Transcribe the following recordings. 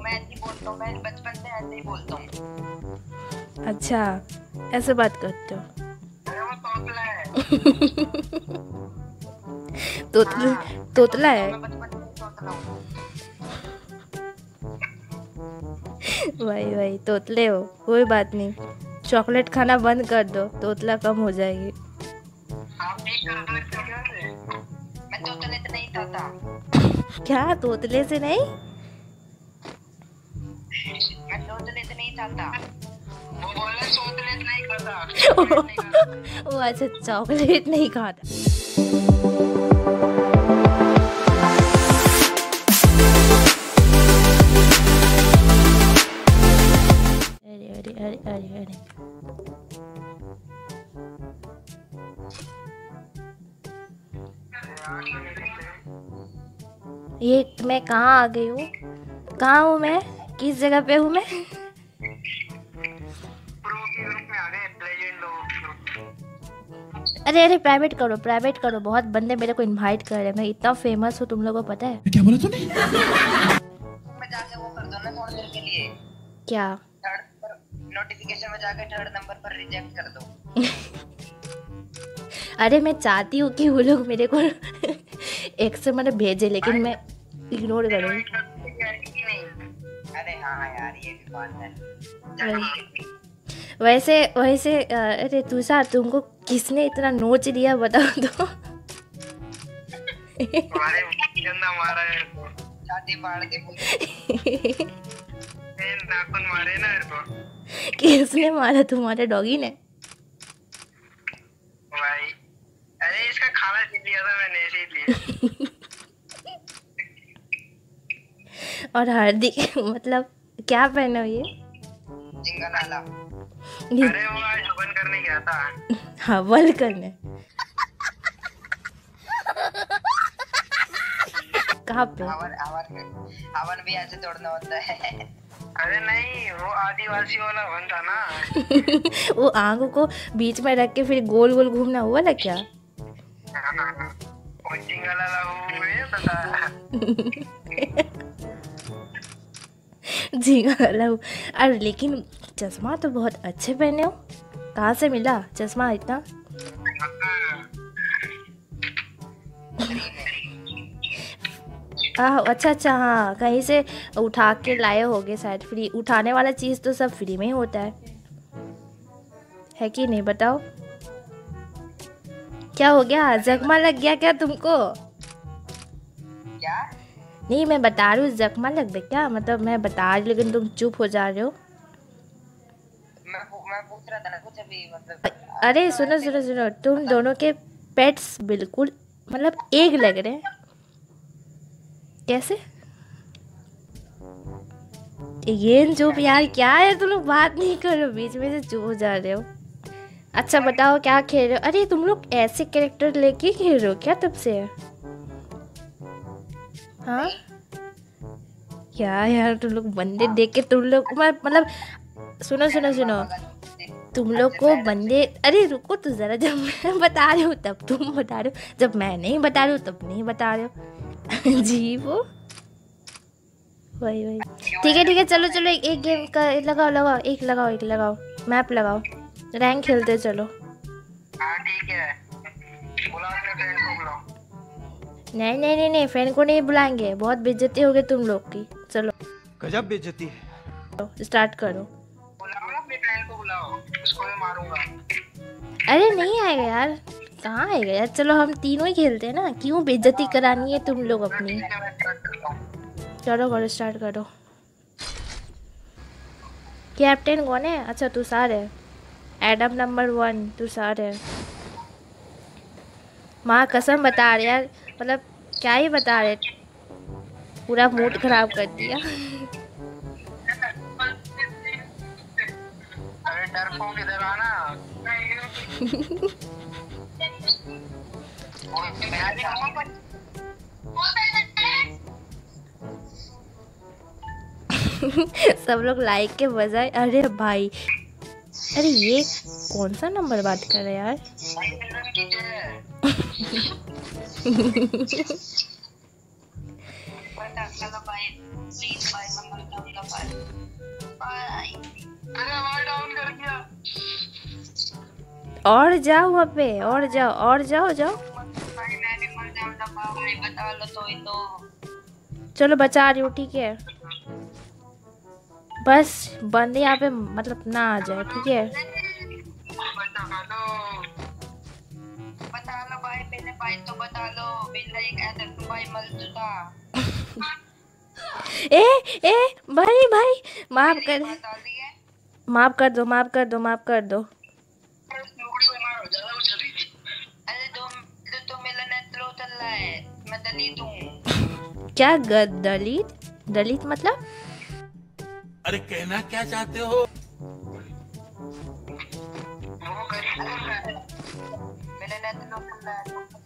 मैं ऐसे ही बोलता हूँ, मैं बचपन से ऐसे ही बोलता हूँ। अच्छा, ऐसे बात करते हो? अरे वो तोतला है। तोतला तोतला है? मैं बचपन से तोतला हूँ। भाई तोतले हो, कोई बात नहीं, चॉकलेट खाना बंद कर दो, तोतला कम हो जाएगी। आप ठीक कर दो इसका क्या है? मैं तोतले से नहीं खाता। क्या तोतले से नहीं? मैं तोतले से नहीं खाता। वो बोला तोतले से नहीं खाता। ओ अच्छा, चॉकलेट नहीं खाता। अरे अरे अरे अरे अरे, ये मैं कहाँ आ गई हूँ? कहाँ हूँ मैं? किस जगह पे हूँ मैं? अरे अरे, प्राइवेट करो, बहुत बंदे मेरे को इनवाइट कर रहे हैं, मैं इतना फेमस हूँ, तुम लोगों को पता है? क्या बोला तूने? मैं जाके वो कर दो ना थोड़ी देर के लिए। क्या? थर्ड पर नोटिफिकेशन में जाके थर्ड नंबर पर रिजेक्ट कर दो। अरे मैं चाहती हूँ कि वो लोग मेरे को एक से मैंने भेजे, लेकिन मैं इग्नोर करूँगी। अरे हाँ यार, ये भी बात है। वैसे अरे तुषार, तुमको किसने इतना नोच दिया बताओ तो? गंदा मारा है, छाती फाड़ के नाखून मारे ना मेरे को। किसने मारा? तुम्हारे डॉगी ने? भाई अरे इसका खाना छीन लिया था मैंने इसीलिए। और हार्दिक मतलब क्या पहने हो ये? जिंगलाला। अरे वो आज हवन करने गया था। हवन करने? कहाँ पे? हवन भी ऐसे तोड़ना होता है। अरे नहीं, वो आदिवासी वाला हवन था ना। वो आंखों को बीच में रख के फिर गोल गोल घूमना हुआ ना क्या? वो जिंगलाला हुए बता। जी अरे लेकिन चश्मा तो बहुत अच्छे पहने हो, कहाँ से मिला चश्मा इतना? अच्छा, हाँ कहीं से उठा के लाए होगे शायद, फ्री उठाने वाला चीज़ तो सब फ्री में ही होता है कि नहीं? बताओ क्या हो गया, जख्मा लग गया क्या तुमको? क्या? नहीं मैं बता रही हूँ, जख्मा लग गया क्या? मतलब मैं बता रही लेकिन तुम चुप हो जा रहे हो। मैं पूछ रहा था ना कुछ अभी, मतलब अरे सुनो, तुम दोनों के पेट्स बिल्कुल मतलब एक लग रहे हैं। कैसे? ये चुप यार, क्या है तुम लोग बात नहीं करो, बीच में से चुप हो जा रहे हो। अच्छा बताओ क्या खेल रहे हो? अरे तुम लोग ऐसे कैरेक्टर लेके खेल रहे हो क्या तब से? हाँ क्या यार, तुम लोग बंदे देख के तुम लोग मतलब सुनो तुम लोग को बंदे, अरे रुको तो जरा, जब मैं बता रही हूँ तब तुम बता रहे हो, जब मैं नहीं बता रही हूँ तब नहीं बता रहे हो। जी वो वही ठीक है, चलो एक गेम का लगाओ, मैप लगाओ, रैंक खेलते चलो। हाँ ठीक है, बुलाओ अपने फ्रेंड को बुलाओ। नहीं फ्रेंड को नहीं बुलाएंगे, बहुत बेइज्जती होगी तुम लोग की। चलो गजब बेइज्जती है। स्टार्ट करो। बुलाओ अपने फ्रेंड को, बुलाओ, उसको मैं मारूंगा। अरे नहीं आएगा यार, कहाँ आएगा यार? चलो हम तीनों ही खेलते हैं ना, क्यों बेइज्जती करानी है तुम लोग अपनी? चलो करो, स्टार्ट करो। कैप्टन कौन है? अच्छा तुषार है, एडम नंबर 1 तुषार है। माँ कसम बता रहे यार, मतलब क्या ही बता रहे, पूरा मूड खराब कर दिया। अरे डरपोक इधर आना। सब लोग लाइक के बजाय, अरे भाई, अरे ये कौन सा नंबर बात कर रहे यार? और जाओ वहाँ पे, और जाओ, और जाओ जाओ। भाई मैं भी मर जाऊंगा भाई, बता लो तो ही तो। चलो बचा रही हूँ, ठीक है। बस बंदे यहाँ पे मतलब ना आ जाए, ठीक है। बता लो भाई, पहले भाई तो बता लो, बिल्ला एक ऐसा तो भाई मर चुका। ए ए भाई भाई, माफ कर, बता दिए। माफ कर दो, माफ कर दो, माफ कर दो। अरे तो मेरा नेट स्लो चल रहा है, मैं दलित हूँ। क्या दलित? दलित मतलब? अरे कहना क्या चाहते हो? मेरा नेट स्लो चल रहा है।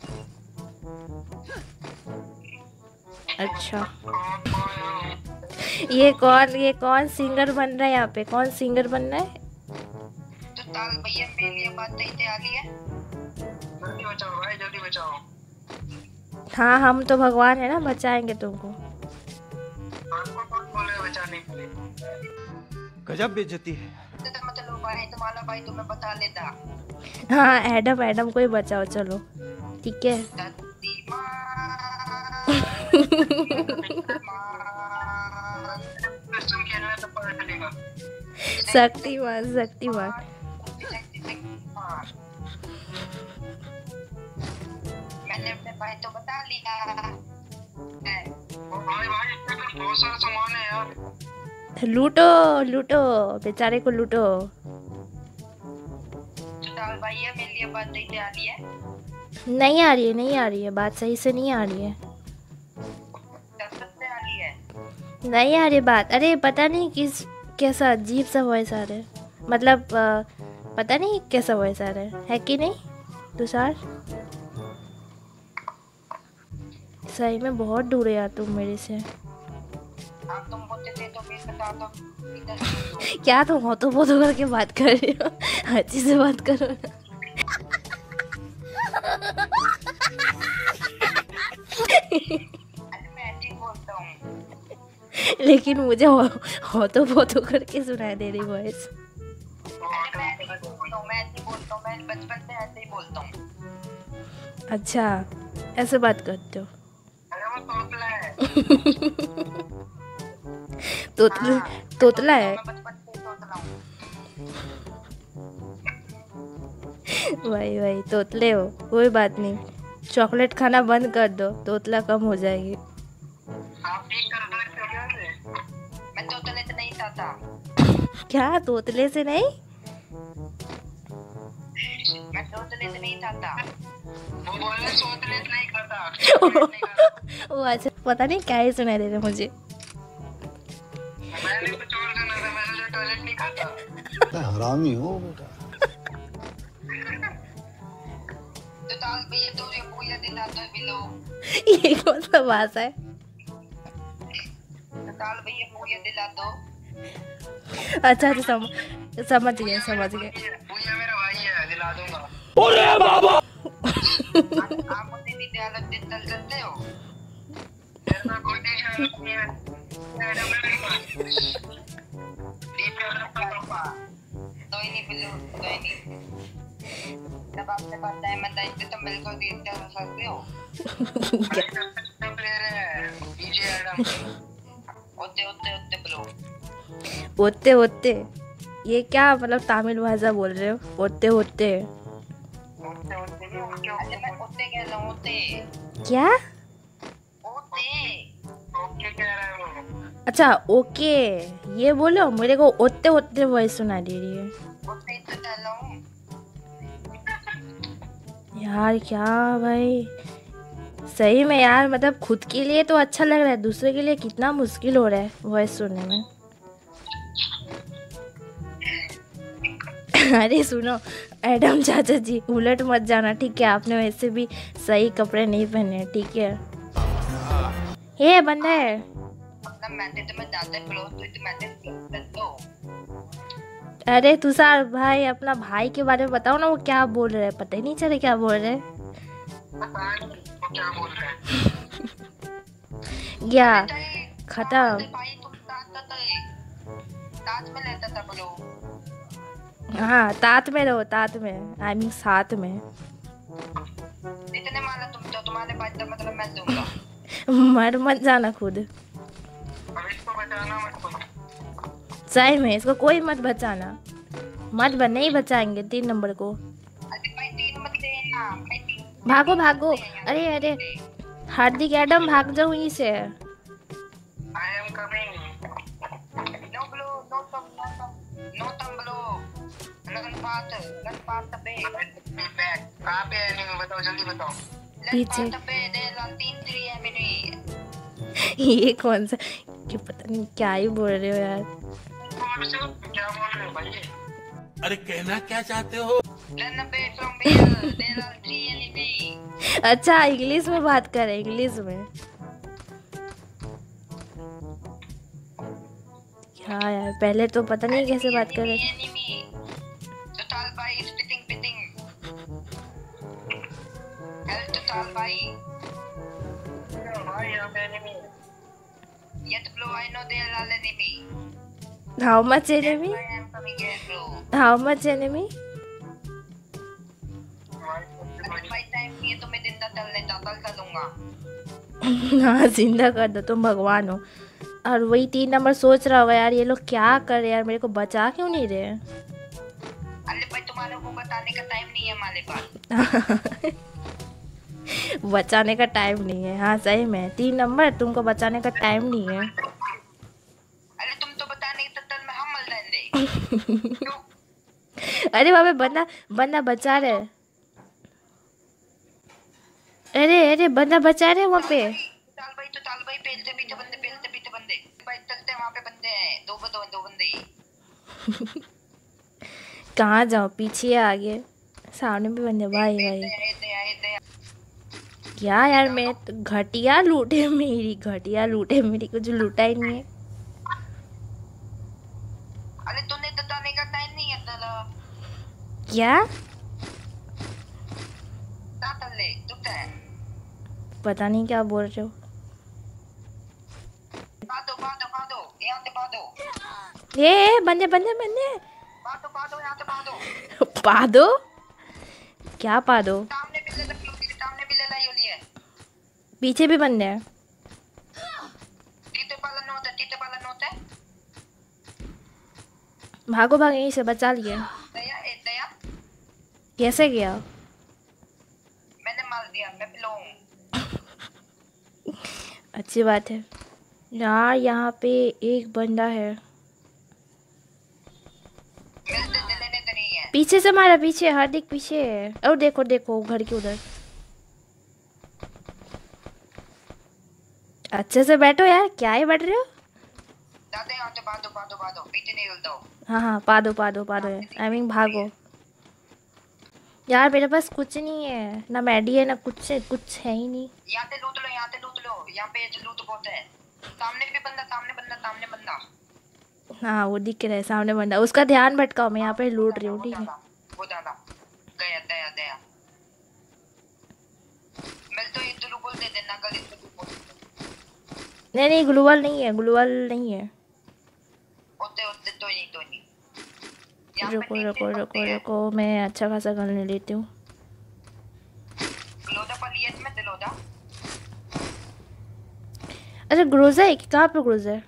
अच्छा, ये कौन सिंगर बन रहा है यहाँ पे? कौन सिंगर बन रहा है? तो ताल भैया मेरे लिए बात नहीं तैयारी है। जल्दी बचाओ भाई, जल्दी बचाओ। हाँ, हम तो भगवान है ना, बचाएंगे तुमको। आपको कौन बोले बचाने के लिए? गजब बेइज्जती है। मतलब भाई तुम्हारा भाई तुम्हें बता लेता। हाँ, एडम को ही बचाओ, चलो ठीक है। खेलना तो पता चलेगा। शक्तिमान शक्तिमान। मैंने अपने भाई तो बता लिया। भाई बहुत सारा सामान है यार। लूटो लूटो, बेचारे को लूटो। चल भैया मेरे लिए बात नहीं तैयारी है। नहीं आ रही है, नहीं आ रही है, बात सही से नहीं आ रही है, नहीं आ रही बात। अरे पता नहीं कैसा अजीब सा वॉइस आ रहा है, मतलब पता नहीं कैसा वॉइस आ रहा है कि नहीं तुषार? सही में बहुत दूर है यार तुम मेरे से। तुम बोलते थे तो मैं बता दो। क्या तुम हो तो करके बात कर रहे हो? अच्छे से बात करो ना। लेकिन मुझे हो तो करके सुनाई दे रही वॉइस। मैं बचपन से ऐसे ही बोलता हूँ। अच्छा, ऐसे बात करते हो? अरे वो तोतला है। तोतला है? मैं बचपन से तोतला हूँ। भाई तोतले हो, कोई बात नहीं, चॉकलेट खाना बंद कर दो, तोतला कम हो जाएगी। आप ठीक कर दो। मैं तोतले से नहीं खाता। क्या तोतले से नहीं? मैं तोतले से नहीं खाता। वो बोल रहे तोतले से नहीं खाता। वो अच्छा, पता नहीं क्या ही सुनाई दे रहा मुझे। मैंने कुछ और सुना था, मैंने जो टॉयलेट नहीं खाता। हरामी हो बेटा। तो ताल भैया तो ये पूजा दिला दो बिलो। ये कौन सा भाषा है? तो ताल भैया पूजा दिला दो। अच्छा समझ गए। पूजा मेरा भाई है, दिला दूंगा। अरे बाबा, आप मुझे विद्यालय दिन चल सकते हो? ऐसा कोई टेंशन नहीं है। कोई नहीं बिल्लू, कोई नहीं। जब आपके पास डायमंड आएंगे तो मिलकर जीत कर सकते हो। प्लेयर है डीजे एडम। ओते बिल्लू। ओते ये क्या मतलब तमिल भाषा बोल रहे हो? ओते नहीं, ओते मैं ओते कह रहा हूँ। ओते क्या? ओके कह रहा है वो। अच्छा ओके, ये बोलो, मेरे को ओते वॉइस सुना दे रही है। ओते तो कह रहा हूँ यार। क्या भाई, सही में यार, मतलब खुद के लिए तो अच्छा लग रहा है, दूसरे के लिए कितना मुश्किल हो रहा है वॉइस सुनने में। अरे सुनो एडम चाचा जी, उलट मत जाना ठीक है, आपने वैसे भी सही कपड़े नहीं पहने, ठीक है? हे बंदा है। मतलब मैंने तो मैं ज्यादा क्लोज हुई तो मैंने कर दो। अरे तुषार भाई, अपना भाई के बारे में बताओ ना, वो क्या बोल रहे हैं, पता ही नहीं चले क्या बोल रहे हैं। क्या बोल रहे हैं? क्या खत्म? भाई तुम ताज में रहता था बोलो। हाँ तात में रहो, तात में, आई मीन साथ में। इतने माला तुम तो, तुम्हारे पास तो मतलब मैं दूंगा। मर मत जाना खुद। अब इसको बचाना मत तुम। सही में इसको कोई मत बचाना, नहीं बचाएंगे 3 नंबर को। अरे भाई 3 मत देना भाई, 3 भागो भागो, अरे अरे हार्दिक एडम भाग जाओ यहीं से। I am coming. No blow, no तम ब्लो। लगन पात पे बैक। कहां पे एनिमी बताओ, जल्दी बताओ। पीछे। पे दे 3 एनिमी। ये कौन सा, कि पता नहीं क्या ही बोल रहे हो यार। क्या बोल रहे हो भाई? अरे कहना क्या चाहते हो? Run pay from bell there are 3 enemy. अच्छा इंग्लिश में बात करें, इंग्लिश में। क्या यार, पहले तो पता नहीं कैसे बात कर रहे थे। Enemy total by spitting pitting. Health total by. भाई यहां पे enemy. Yet blow, I know they are all enemy. How much enemy? I am coming here, bro. How much enemy? भाई टाइम नहीं है तो मैं जिंदा चलूंगा। हाँ जिंदा कर दो, तुम भगवान हो। और वही 3 नंबर सोच रहा होगा यार ये लोग क्या कर रहे हैं यार, मेरे को बचा क्यों नहीं रहे। अरे भाई तुम्हारे को बताने का टाइम नहीं है हमारे पास। बचाने का टाइम नहीं है, हाँ सही में 3 नंबर तुमको बचाने का टाइम नहीं है। अरे तुम तो बताने के चक्कर में हम मर जाएंगे। अरे वहाँ पे बंदा बचा रहे। अरे बंदा बचा रहे वहाँ पे। ताल भाई पेलते पीछे बंदे भाई चलते वहाँ पे बंदे हैं, 2 बंदे। कहाँ जाओ, पीछे आगे, सामने भी बंदे। भाई क्या यार, मैं तो घटिया लूटे मेरी कुछ लूटा ही नहीं है। अरे तूने बताने का टाइम नहीं है तला। क्या ले दुखता है। पता नहीं क्या बोल रहे हो। पादो यहाँ से पादो। ये बंदे पादो यहाँ से पादो, क्या पादो? सामने भी ले लाई होली है। पीछे भी बंदे हैं। टीटे पालन होता है। भागो यहीं से, बचा लिए। दया कैसे गया? मैंने मार दिया, मैं बिलोंग। अच्छी बात है यार। यहाँ पे एक बंदा है, पीछे से मारा, पीछे हार्दिक पीछे है। और देखो घर के उधर। अच्छे से बैठो यार, क्या ही बैठ रहे हो। दादा यहाँ से पादो पीछे नहीं हिलता हो। हाँ पादो आई मीन भागो यार। मेरे पास कुछ नहीं है, ना मैडी है ना कुछ है ही नहीं। यहाँ से लूट लो यहाँ पे लूट बहुत है। सामने बंदा। हाँ वो दिख रहा है सामने बंदा, उसका ध्यान भटकाओ, मैं यहाँ पे लूट रही हूँ। ठीक है वो दादा गया दया मैं तो ये ग्लूबल दे देना कल इसको। नहीं ग्लूवल नहीं है। होते तो नहीं। रुको मैं अच्छा खासा गन ले लेती हूँ। अच्छा ग्रोजा है, कहाँ पे ग्रोजा है?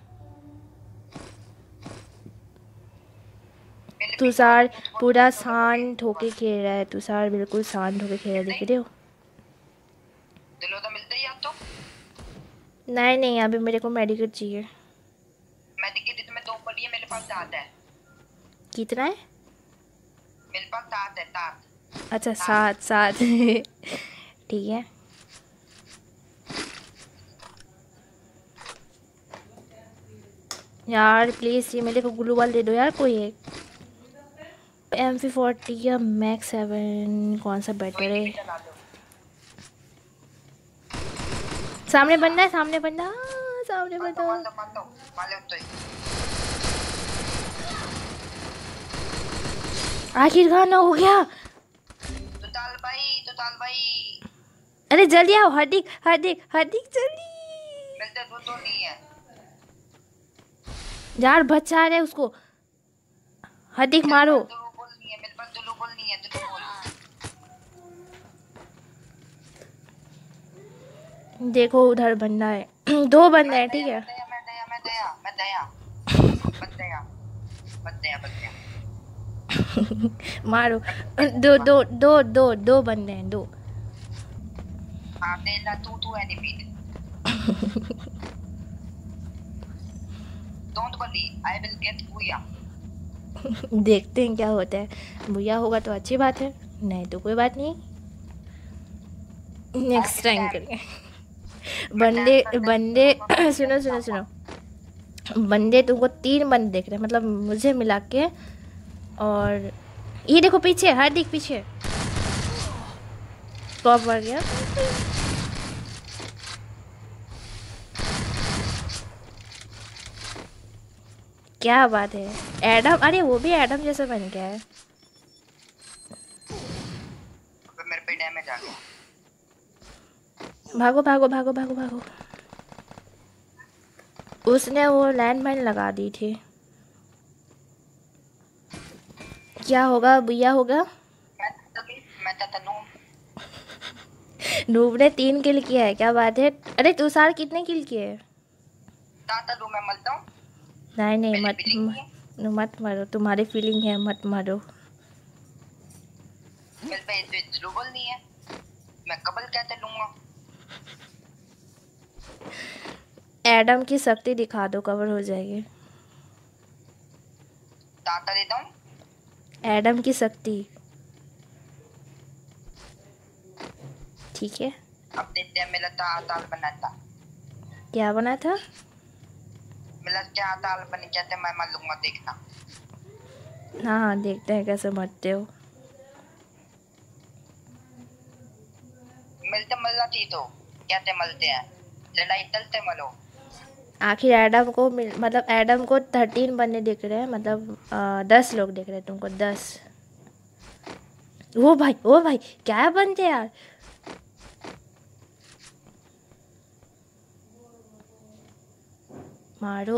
तुषार पूरा शांत होके खेल रहा है, तुषार बिल्कुल शांत होके खेल रहा है, देख रहे हो? मिलता ही आपको? नहीं अभी मेरे को मेडिकेट चाहिए। मेडिकेट में 2 पड़ी है, मेरे पास 7 है। कितना है? मेरे पास 7 है, 7। अच्छा 7 ठीक है। यार प्लीज ये मेरे को ग्लू वाल दे दो यार कोई एक। MP40 या मैक्स 7 कौन सा बेटर है? सामने बंदा है, सामने बंदा। आखिर गाना हो गया। तुताल भाई अरे जल्दी आओ, हार्दिक जल्दी। मिलते तो नहीं है यार बचा रहे उसको, हार्दिक मारो। देखो उधर बंदा है। दो बंदे हैं, ठीक है। मारो। दो दो दो दो दो बंदे हैं, दो। देखते हैं क्या होता है। भैया होगा तो अच्छी बात है, नहीं तो कोई बात नहीं, नेक्स्ट टाइम करेंगे। बंदे बंदे सुनो सुनो सुनो, बंदे तुमको 3 बंदे देख रहे हैं, मतलब मुझे मिला के। और ये देखो पीछे, हार्दिक पीछे टॉप बढ़ गया। क्या बात है, एडम, अरे वो भी एडम जैसा बन गया है। मेरे पे डैमेज आ गया। भागो भागो भागो भागो भागो। उसने वो लैंडमाइन लगा दी थी। क्या होगा भैया, होगा। मैं तो नूब ने 3 किल किया है, क्या बात है। अरे तुषार कितने किल किए? मैं मरता हूँ। नहीं नहीं, मत मारो, तुम्हारी फीलिंग है, मत मारो। मेरे पे इन्विजिबल नहीं है, मैं कबल कैसे लूंगा? एडम की शक्ति दिखा दो, कवर हो जाएगी। ताता देता हूँ। एडम की शक्ति, ठीक है। अब देखते हैं मेरा ताल बना था। क्या बना था? मेरा क्या ताल बनी, कहते मैं मर लूंगा, देखना। हाँ हाँ, देखते हैं कैसे मरते हो। मिलते मरना थी तो कहते मरते हैं, लड़ाई चलते मरो। आखिर एडम को मतलब एडम को 13 बंदे दिख रहे हैं, मतलब 10 लोग दिख रहे हैं तुमको, 10। ओ भाई क्या बनते यार। मारो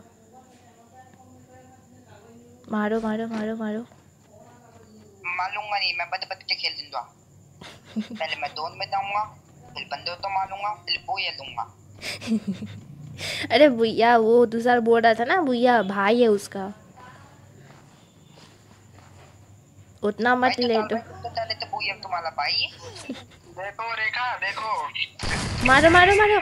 मारो मारो मारो मारो। मालूंगा नहीं, मैं बद के खेल दूंगा। पहले मैं दोन में जाऊंगा, फिर बंदे तो मारूंगा, फिर बोया लूंगा। अरे भैया, वो दूसरा बोल रहा था ना, भैया भाई है उसका, उतना मत लेट। तो चले तो बोया तुम्हारा भाई। देखो रेखा, देखो मारो मारो मारो।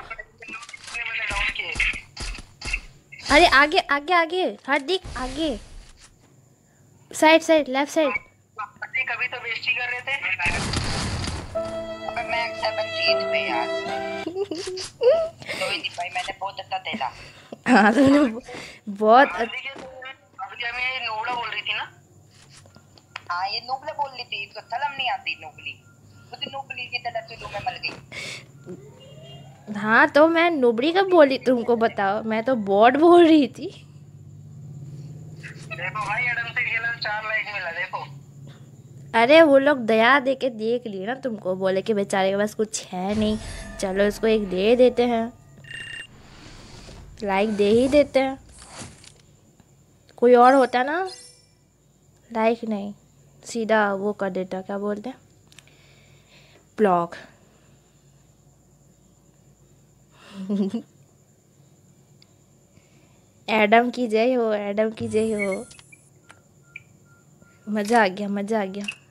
अरे आगे आगे आगे, हार्दिक आगे, साइड साइड, लेफ्ट साइड। कभी तो बेइज्जती कर रहे थे। अबे मैं 17 पे यार। तो भाई मैंने बहुत अच्छा खेला। हाँ तुमने बहुत अभी हमें नोबला बोल रही थी ना। हाँ ये नोबला बोल रही थी, इसको शर्म नहीं आती नोबली। खुद नोबली की तरह चुलू में मर गई। हाँ तो मैं नोबड़ी कब बोली तुमको, बताओ, मैं तो बॉट बोल रही थी। देखो भाई एडम से खेला 4 लाइक मिला, देखो। अरे वो लोग दया दे के देख लिए ना तुमको, बोले कि बेचारे के पास कुछ है नहीं, चलो इसको एक दे देते हैं, लाइक दे ही देते हैं। कोई और होता ना, लाइक नहीं, सीधा वो कर देता, क्या बोलते हैं, ब्लॉग। एडम की जय हो, एडम की जय हो। मज़ा आ गया, मज़ा आ गया।